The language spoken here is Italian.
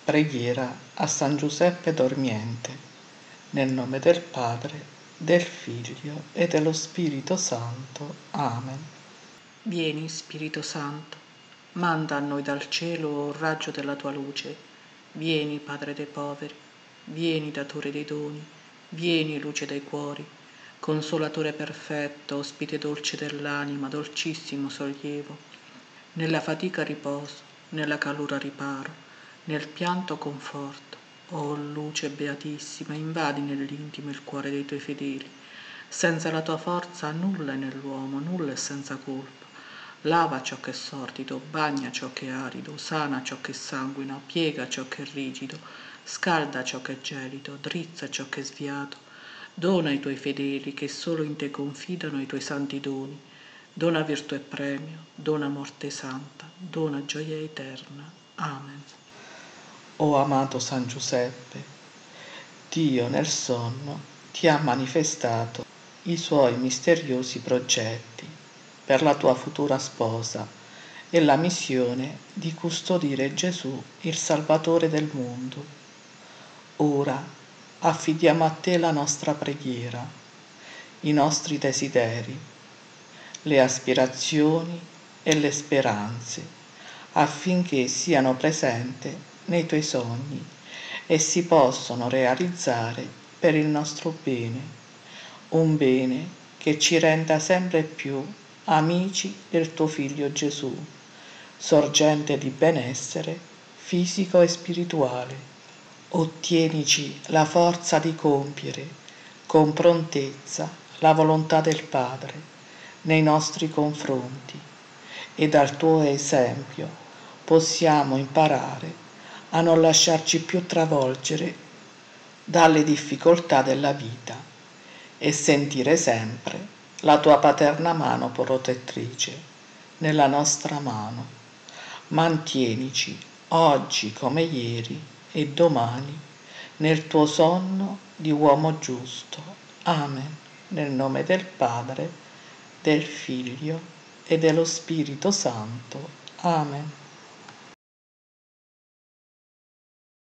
Preghiera a San Giuseppe Dormiente, nel nome del Padre, del Figlio e dello Spirito Santo. Amen. Vieni, Spirito Santo, manda a noi dal cielo un raggio della tua luce. Vieni, Padre dei poveri, vieni, datore dei doni, vieni, luce dei cuori, consolatore perfetto, ospite dolce dell'anima, dolcissimo sollievo. Nella fatica riposo, nella calura riparo, nel pianto conforto. O luce beatissima, invadi nell'intimo il cuore dei tuoi fedeli. Senza la tua forza nulla è nell'uomo, nulla è senza colpa. Lava ciò che è sordido, bagna ciò che è arido, sana ciò che sanguina, piega ciò che è rigido, scalda ciò che è gelido, drizza ciò che è sviato. Dona ai tuoi fedeli che solo in te confidano i tuoi santi doni. Dona virtù e premio, dona morte santa, dona gioia eterna. Amen. O amato San Giuseppe, Dio nel sonno ti ha manifestato i suoi misteriosi progetti per la tua futura sposa e la missione di custodire Gesù, il Salvatore del mondo. Ora affidiamo a te la nostra preghiera, i nostri desideri, le aspirazioni e le speranze, affinché siano presenti nei tuoi sogni e si possono realizzare per il nostro bene, un bene che ci renda sempre più amici del tuo Figlio Gesù, sorgente di benessere fisico e spirituale. Ottienici la forza di compiere con prontezza la volontà del Padre nei nostri confronti e dal tuo esempio possiamo imparare a non lasciarci più travolgere dalle difficoltà della vita e sentire sempre la tua paterna mano protettrice nella nostra mano. Mantienici oggi come ieri e domani nel tuo sonno di uomo giusto. Amen. Nel nome del Padre, del Figlio e dello Spirito Santo. Amen.